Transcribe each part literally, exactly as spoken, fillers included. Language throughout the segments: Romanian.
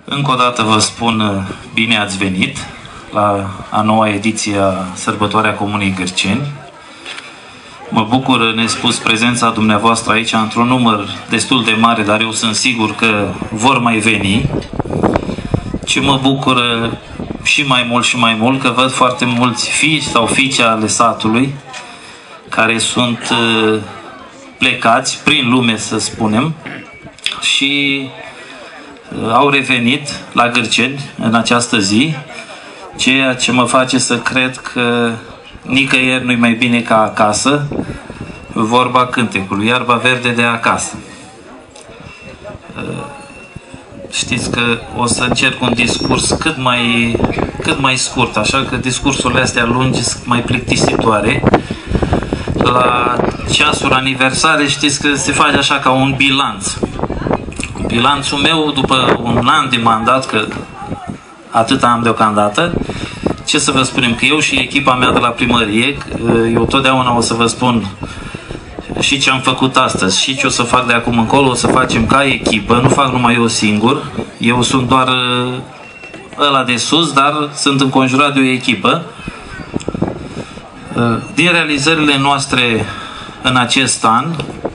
Încă o dată vă spun bine ați venit la a noua ediție a Sărbătoarea Comunei Gârceni. Mă bucur nespus prezența dumneavoastră aici într-un număr destul de mare, dar eu sunt sigur că vor mai veni. Și mă bucur și mai mult și mai mult că văd foarte mulți fii sau fiice ale satului care sunt plecați prin lume, să spunem, și au revenit la Gârceni în această zi, ceea ce mă face să cred că nicăieri nu-i mai bine ca acasă, vorba cântecului, iarba verde de acasă. Știți că o să încerc un discurs cât mai, cât mai scurt, așa că discursurile astea lungi sunt mai plictisitoare. La ceasuri aniversare știți că se face așa ca un bilanț. Bilanțul meu după un an de mandat, că atât am deocamdată, ce să vă spunem, că eu și echipa mea de la primărie, eu totdeauna o să vă spun și ce am făcut astăzi și ce o să fac de acum încolo, o să facem ca echipă, nu fac numai eu singur, eu sunt doar ăla de sus, dar sunt înconjurat de o echipă. Din realizările noastre în acest an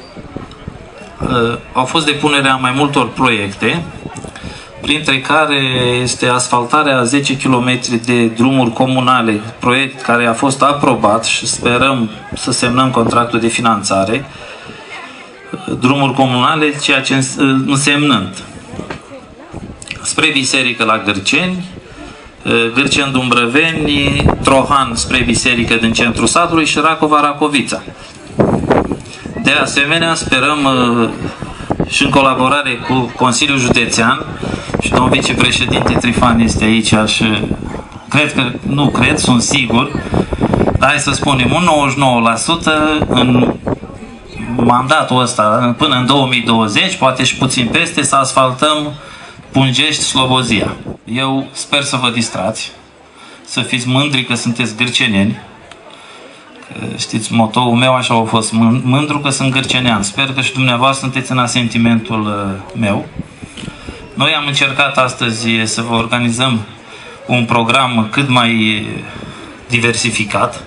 au fost depunerea mai multor proiecte, printre care este asfaltarea a zece kilometri de drumuri comunale, proiect care a fost aprobat și sperăm să semnăm contractul de finanțare. Drumuri comunale, ceea ce însemnând spre biserică la Gârceni, Gârceni-Dumbrăveni, Trohan spre biserică din centrul satului și Racova-Racovița. De asemenea, sperăm și în colaborare cu Consiliul Județean, și domnul vicepreședinte Trifan este aici și cred că, nu cred, sunt sigur, dar hai să spunem un nouăzeci și nouă la sută în mandatul ăsta, până în două mii douăzeci, poate și puțin peste, să asfaltăm Pungești-Slobozia. Eu sper să vă distrați, să fiți mândri că sunteți gârceneni. Știți, motoul meu așa a fost, mândru că sunt gârcenean. Sper că și dumneavoastră sunteți în asentimentul meu. Noi am încercat astăzi să vă organizăm un program cât mai diversificat.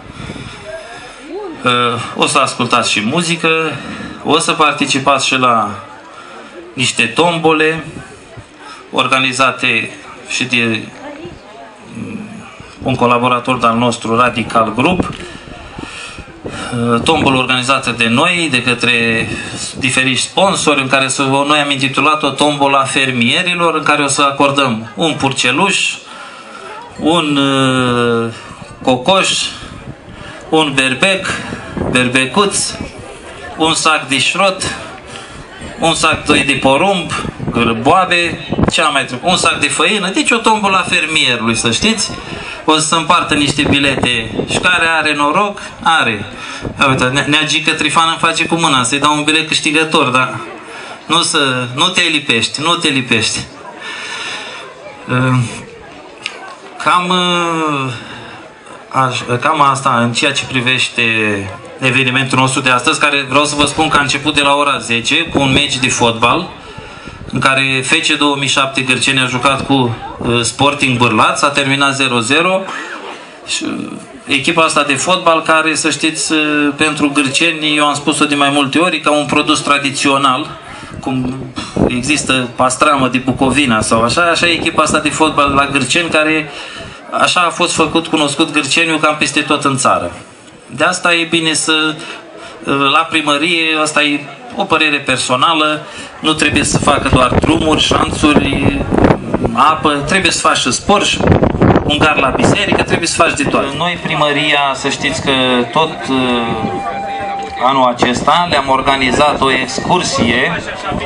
O să ascultați și muzică, o să participați și la niște tombole organizate și de un colaborator al nostru, Radical Group. Tombol organizată de noi, de către diferiți sponsori, în care să, noi am intitulat-o Tombola Fermierilor, în care o să acordăm un purceluș, un uh, cocoș, un berbec, berbecuț, un sac de șrot, un sac de porumb, boabe, ce mai trebuie, un sac de făină, deci o tombola fermierului, să știți. O să împartă niște bilete și care are noroc, are. Uite, Neagică Trifan îmi face cu mâna să-i dau un bilet câștigător, dar nu, să, nu te lipești, nu te lipești. Cam, cam asta în ceea ce privește evenimentul nostru de astăzi, care vreau să vă spun că a început de la ora zece cu un meci de fotbal, în care F C două mii șapte Gârceni a jucat cu uh, Sporting Bârlaț, a terminat zero zero. Și, uh, echipa asta de fotbal care, să știți, uh, pentru Gârceni, eu am spus-o de mai multe ori, ca un produs tradițional, cum există pastramă de Bucovina sau așa, așa e echipa asta de fotbal la Gârceni, care așa a fost făcut cunoscut Gârceniul cam peste tot în țară. De asta e bine să, uh, la primărie, asta e o părere personală, nu trebuie să facă doar drumuri, șanțuri, apă, trebuie să faci și sport, și un gar la biserică, trebuie să faci de toate. Noi, primăria, să știți că tot uh, anul acesta le-am organizat o excursie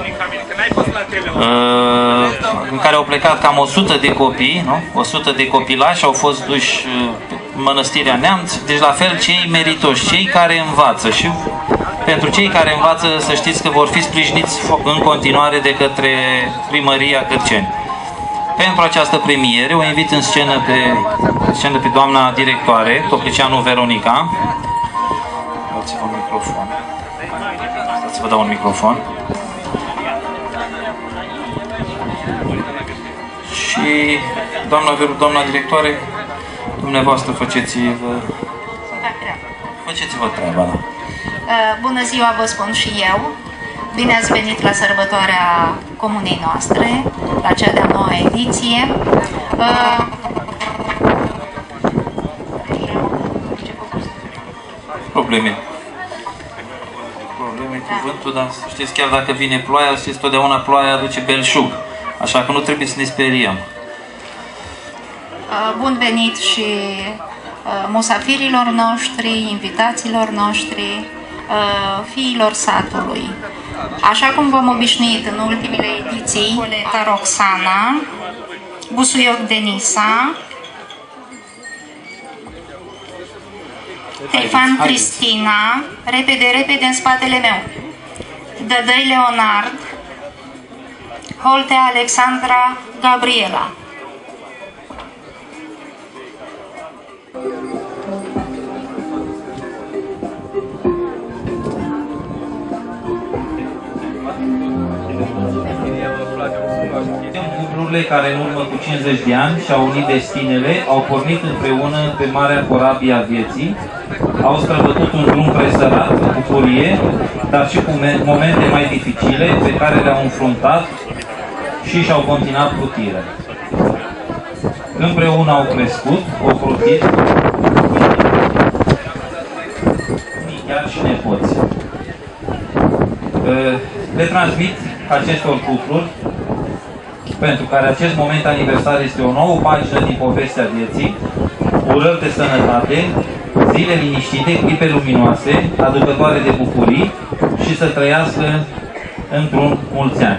uh, în care au plecat cam o sută de copii, nu? o sută de copilași au fost duși uh, în Mănăstirea Neamț, deci la fel cei meritoși, cei care învață și pentru cei care învață, să știți că vor fi sprijiniți în continuare de către primăria Gârceni. Pentru această premiere o invit în scenă pe, în scenă pe doamna directoare, Toplicianu Veronica. Dați-vă un microfon. Dați să vă dau un microfon. și doamna, doamna directoare, dumneavoastră faceți-vă faceți-vă treaba. Bună ziua, vă spun și eu. Bine ați venit la sărbătoarea comunei noastre, la cea de-a noua ediție. Probleme. Probleme cu vântul, dar știți, chiar dacă vine ploaia, știți, totdeauna ploaia aduce belșug. Așa că nu trebuie să ne speriem. Bun venit și musafirilor noștri, invitaților noștri, fiilor satului. Așa cum v-am obișnuit în ultimele ediții, Coleta Roxana, Busuioc Denisa, Tefan Cristina, repede, repede în spatele meu, Dădăi Leonard, Holtea Alexandra Gabriela. Cuplurile care în urmă cu cincizeci de ani și-au unit destinele, au pornit împreună pe marea corabie a vieții, au străbătut un drum presărat cu bucurie, dar și cu momente mai dificile pe care le-au înfruntat și și-au continuat plutirea. Împreună au crescut, ocrotit, chiar și nepoți. Le transmit acestor cupluri, pentru care acest moment aniversar este o nouă pagină din povestea vieții, urări de sănătate, zile liniștite, clipe luminoase, aducătoare de bucurii și să trăiască într-un mulți ani.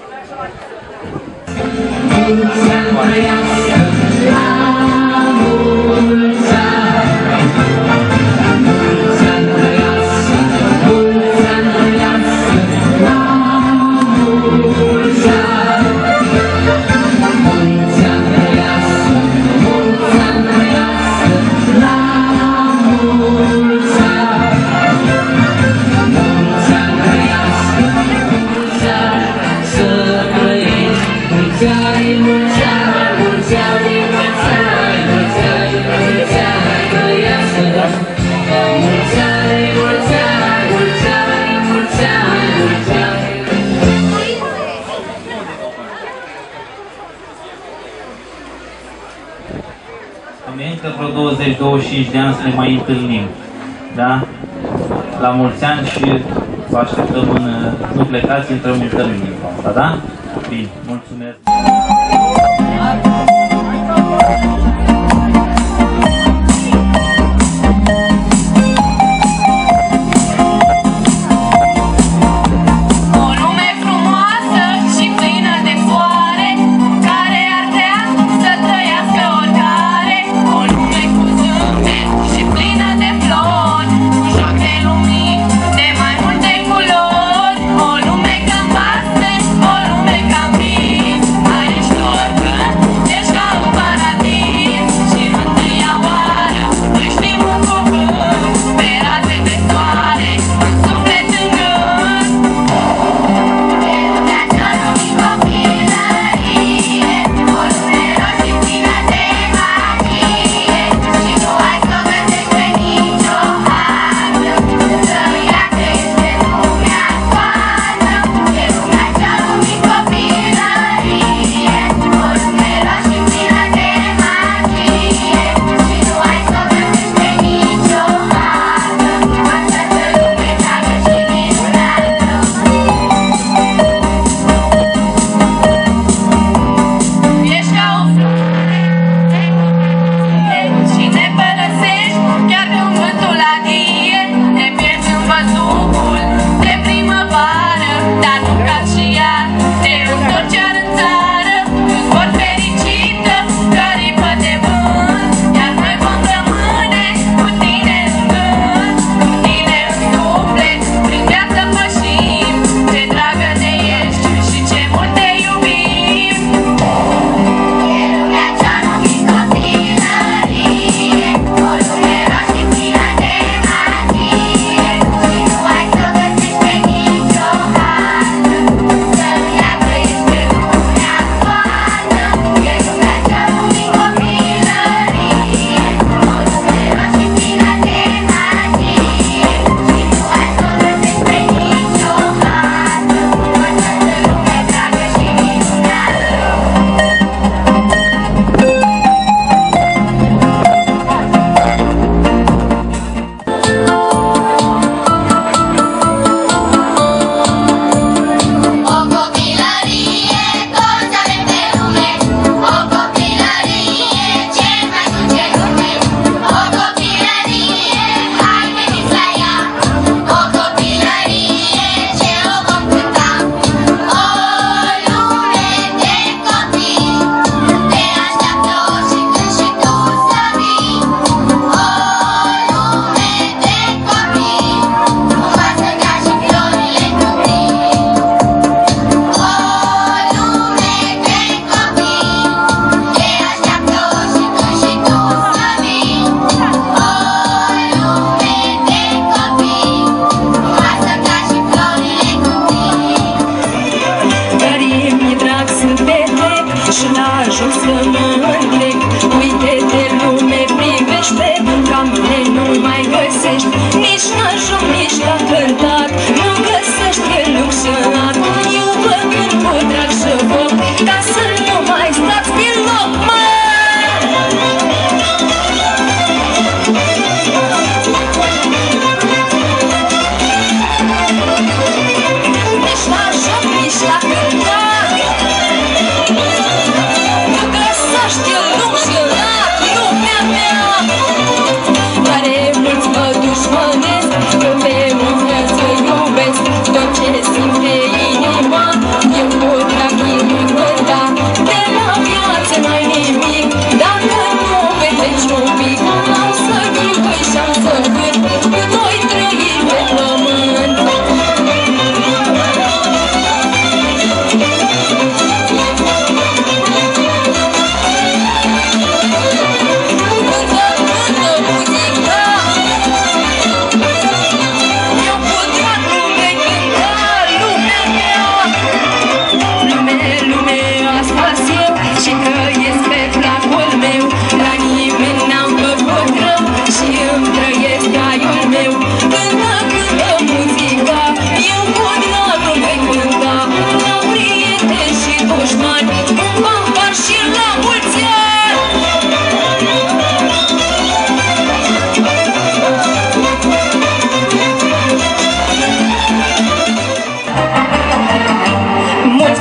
Încă vreo douăzeci douăzeci și cinci de ani să ne mai întâlnim. Da? La mulți ani și vă așteptăm în... Nu plecați, intrăm în tărmini. Da? Bine, mulțumesc! Aici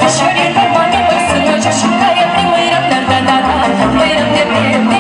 Așa e că banii mă să merge și care primă era dar da da da. Mă eram de pe